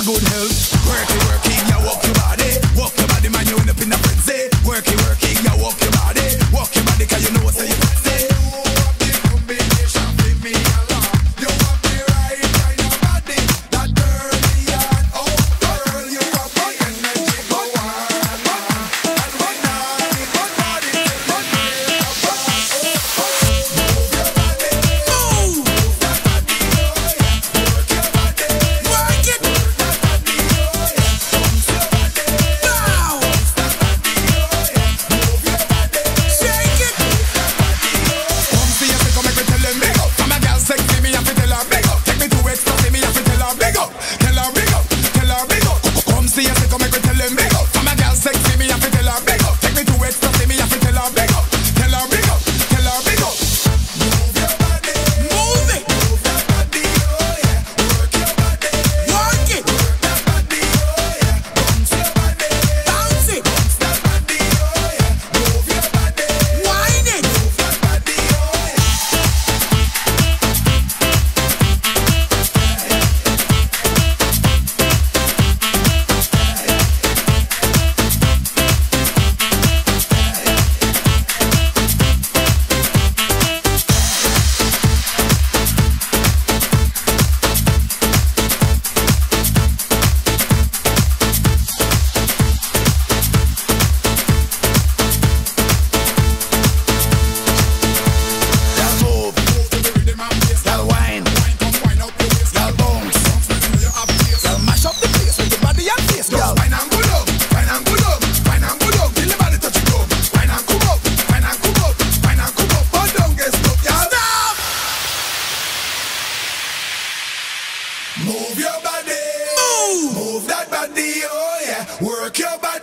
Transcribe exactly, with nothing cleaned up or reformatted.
good health. Work it, work it, yeah, walk your body. Walk your body, man, you end up in a frenzy. Work it, work it, yeah, walk your body. Walk your body, cause you know what you can say. You have the combination, give me a lot. You have the right kind of body. That dirty and oh, girl, you have the energy, go on. And one night, one body, one day, one body. Move your body, move, move that body, oh yeah. Work your body, work it, work that body, oh yeah. Bounce your body, bow, bounce that body, oh yeah. Move your body, shake it, move that body, oh yeah. Come see us, come make me tell them big up. From a girl sexy, me have to tell her big up. Take me to ecstasy, me have to tell her big up. Tell her big up, tell her big up. Come see us, come make me tell them big up. From a girl sexy, me have to tell her big up. Take me to ecstasy, me have to tell her big up. Tell her big up, tell her big up. Move your body, move it, move that body, oh yeah. Work your body, work it, work that body, oh yeah. Bounce your body, bounce it, bounce that body, oh yeah. Move your body, whine it, move that body, oh yeah. Y'all move, move to the rhythm and bass. Y'all whine, whine, come whine up your waist. Y'all bounce, bounce when you know you have taste. Y'all mash up the place with your body and face. Y'all whine and go down, whine and go down, whine and go down till the body touch the ground. Whine and come up, whine and come up, whine and come up, but don't get stuck, y'all. Stop! Move your body, move, move that body, oh yeah. Work your body.